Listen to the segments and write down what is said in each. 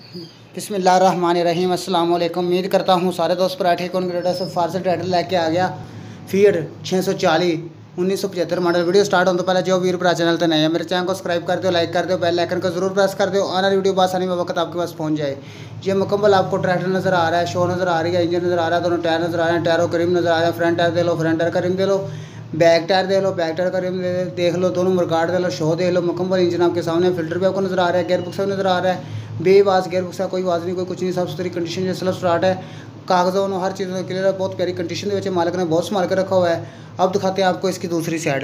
बिस्मिल्लाहिर्रहमानिर्रहीम। अस्सलाम वालेकुम। उम्मीद करता हूँ सारे दोस्त पराठे कॉन्ग्रेटर से फारसी ट्रैक्टर लेके आ गया फीड 640 1975 मॉडल। वीडियो स्टार्ट होने तो पहले जो वीर पर चैनल तो नहीं है मेरे चैनल को सब्सक्राइब कर दो, लाइक कर दो, बेल आइकन को जरूर प्रेस कर दो। आने वाली वीडियो आसानी में वक्त आपके पास पहुँच जाए। ये मुकम्मल आपको ट्रैक्टर नज़र आ रहा है, शो नज़र आ रही है, इंजन नज़र आ रहा है, दोनों टायर नज़र आ रहे हैं, टायरों का रिम नज़र आ रहा है। फ्रंट टायर दे लो, फ्रंट टायर का रिम दे लो, बैक टायर दे लो, बैक टायर का रिम देख लो, दोनों मरगार्ड दे लो, शो देख लो। मुकम्मल इंजन आपके सामने, फिल्टर भी आपको नज़र आ रहा है, गेयर बॉक्स नज़र आ रहा है, बेवाज गेयर बॉक्स है, कोई आवाज़ नहीं, कोई कुछ नहीं, साफ सुथरी कंडीशन जो सेल्फ स्टार्ट है, कागज़ों हर चीज़ क्लियर है, बहुत प्यारी कंडीशन के मालिक ने बहुत संभाल के रखा हुआ है। अब दिखाते हैं आपको इसकी दूसरी साइड।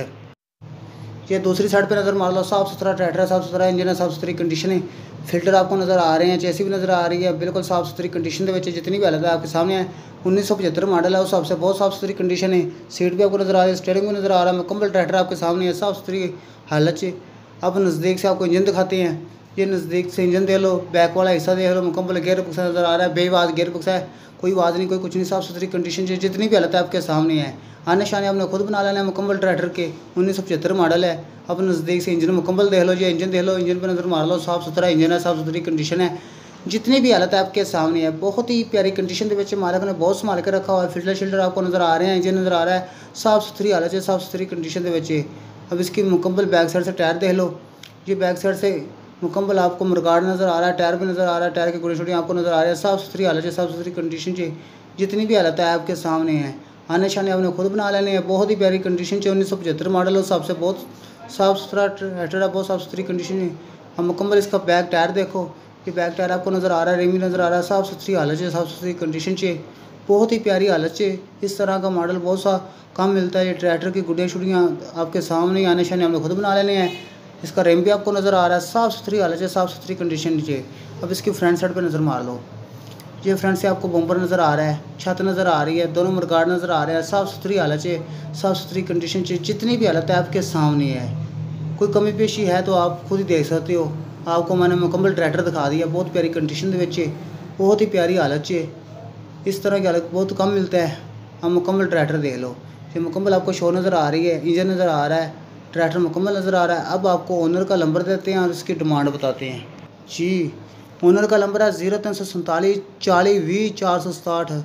ये दूसरी साइड पे नज़र मार लो, साफ़ सुथरा ट्रैक्टर है, साफ़ सुथरा इंजन है, साफ़ सुथरी कंडीशन है। फिल्टर आपको नज़र आ रहे हैं, चेसी भी नज़र आ रही है, बिल्कुल साफ़ सुथरी कंडीशन के जितनी भी हालत है आपके सामने है। 1975 मॉडल है, उस हिसाब से बहुत साफ़ सुथरी कंडीशन है। सीट भी आपको नज़र आ रही है, स्टीयरिंग भी नज़र आ रहा है, मुकम्मल ट्रैक्टर आपके सामने है, साफ़ सुथरी हालत से। अब नज़दीक से आपको इंजन दिखाते हैं। ये नज़दीक से इंजन दे लो, बैक वाला हिस्सा देख लो, मुकम्मल गेयर बॉक्स नज़र आ रहा है, बेवाज गेयर बॉक्स है, कोई आवाज़ नहीं, कोई कुछ नहीं, साफ़ सुथरी कंडीशन जितनी भी हालत है आपके सामने है। आने शाने आपने खुद बना लेना है मुकम्मल ट्रैक्टर के। 1975 मॉडल है। अब नज़दीक से इंजन मुकम्मल देख लो, ये इंजन देख लो, इंजन पर नज़र मार लो, साफ़ सुथरा इंजन है, साफ़ सुथरी कंडीशन है, जितनी भी हालत है आपके सामने है। बहुत ही प्यारी कंडीशन के मालिक ने बहुत संभाल के रखा हुआ है। फिल्टर शिल्टर आपको नज़र आ रहे हैं, इंजन नज़र आ रहा है, साफ़ सुथरी हालत है, साफ़ सुथरी कंडीशन के। अब इसकी मुकम्मल बैक साइड से टायर देख लो, ये बैक साइड से मुकम्मल आपको मुरगाड़ नज़र आ रहा है, टायर भी नज़र आ रहा है, टायर की गुड़ी छुड़ी आपको नज़र आ रही है, साफ़ सुथरी हालत है, साफ़ सुथरी कंडीशन जितनी भी हालत है आपके सामने है। आने शाने आपने खुद बना लेने हैं। बहुत ही प्यारी कंडीशन 1975 मॉडल, उस हिसाब से बहुत साफ़ सुथरा ट्रैक्टर है, बहुत साफ़ सुथरी कंडीशन है। अब मुकम्मल इसका बैक टायर देखो, ये बैक टायर आपको नज़र आ रहा है, रिम नज़र आ रहा है, साफ़ सुथरी हालत है, साफ़ सुथरी कंडीशन बहुत ही प्यारी हालत इस तरह का मॉडल बहुत सा कम मिलता है। ये ट्रैक्टर की गुड़ियाँ शुड़ियाँ आपके सामने आने शाने हमने खुद बना लेने हैं। इसका रिम भी आपको नज़र आ रहा है, साफ़ सुथरी हालत है, साफ़ सुथरी कंडीशन अब इसकी फ्रंट साइड पर नज़र मार लो, ये फ्रंट से आपको बम्पर नज़र आ रहा है, छत नज़र आ रही है, दोनों मरगार्ड नज़र आ रहे हैं, साफ़ सुथरी हालत साफ़ सुथरी कंडीशन जितनी भी हालत है आपके सामने है। कोई कमी पेशी है तो आप खुद ही देख सकते हो। आपको मैंने मुकम्मल ट्रैक्टर दिखा दिया, बहुत प्यारी कंडीशन बहुत ही प्यारी हालत इस तरह की हालत बहुत कम मिलता है। आप मुकम्मल ट्रैक्टर देख लो, ये मुकम्मल आपको शो नज़र आ रही है, इंजन नज़र आ रहा है, ट्रैक्टर मुकम्मल नज़र आ रहा है। अब आपको ओनर का नंबर देते हैं और इसकी डिमांड बताते हैं जी। ओनर का नंबर है 0347 40 20 460,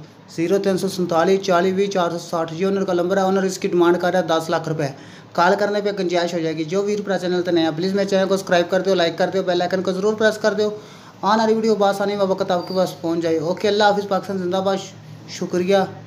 0347 40 20 460। ये ओनर का नंबर है। ओनर इसकी डिमांड कर रहा है 10 लाख रुपए। कॉल करने पे गुंजाइश हो जाएगी। जो वीर पूरा चैनल तो नया, प्लीज़ मेरे चैनल को सब्सक्राइब कर दो, लाइक कर दो, बेल आइकन को जरूर प्रेस कर दो। आने वाली वीडियो बासानी में वक्त आपके पास पहुँच जाए। ओके, अल्लाह हाफिज़। पाकिस्तान जिंदाबाद। शुक्रिया।